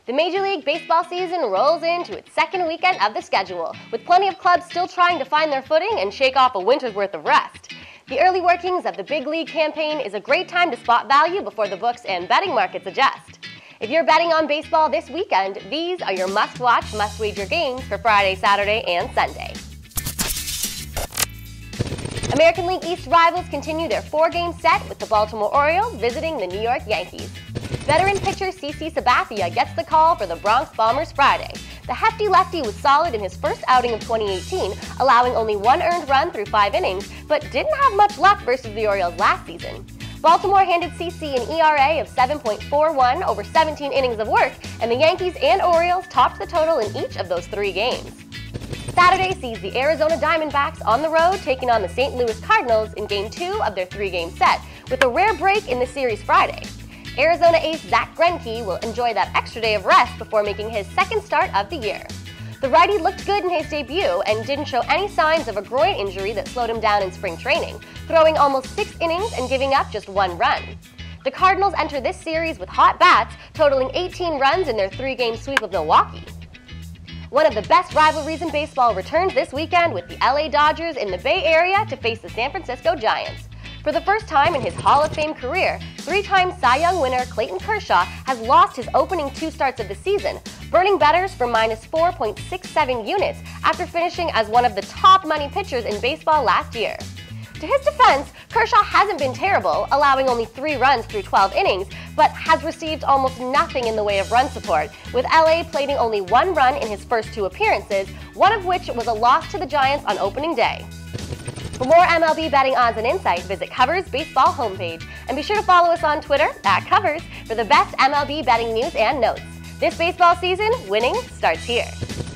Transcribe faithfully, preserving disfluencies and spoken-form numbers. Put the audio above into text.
The Major League Baseball season rolls into its second weekend of the schedule, with plenty of clubs still trying to find their footing and shake off a winter's worth of rest. The early workings of the Big League campaign is a great time to spot value before the books and betting markets adjust. If you're betting on baseball this weekend, these are your must-watch, must-wager games for Friday, Saturday, and Sunday. American League East rivals continue their four-game set with the Baltimore Orioles visiting the New York Yankees. Veteran pitcher C C Sabathia gets the call for the Bronx Bombers Friday. The hefty lefty was solid in his first outing of twenty eighteen, allowing only one earned run through five innings, but didn't have much luck versus the Orioles last season. Baltimore handed C C an E R A of seven point four one over seventeen innings of work, and the Yankees and Orioles topped the total in each of those three games. Saturday sees the Arizona Diamondbacks on the road taking on the Saint Louis Cardinals in Game two of their three-game set, with a rare break in the series Friday. Arizona ace Zach Greinke will enjoy that extra day of rest before making his second start of the year. The righty looked good in his debut and didn't show any signs of a groin injury that slowed him down in spring training, throwing almost six innings and giving up just one run. The Cardinals enter this series with hot bats, totaling eighteen runs in their three-game sweep of Milwaukee. One of the best rivalries in baseball returns this weekend with the L A Dodgers in the Bay Area to face the San Francisco Giants. For the first time in his Hall of Fame career, three-time Cy Young winner Clayton Kershaw has lost his opening two starts of the season, burning bettors for minus four point six seven units after finishing as one of the top money pitchers in baseball last year. To his defense, Kershaw hasn't been terrible, allowing only three runs through twelve innings, but has received almost nothing in the way of run support, with L A plating only one run in his first two appearances, one of which was a loss to the Giants on opening day. For more M L B betting odds and insight, visit Covers Baseball homepage, and be sure to follow us on Twitter at Covers for the best M L B betting news and notes. This baseball season, winning starts here.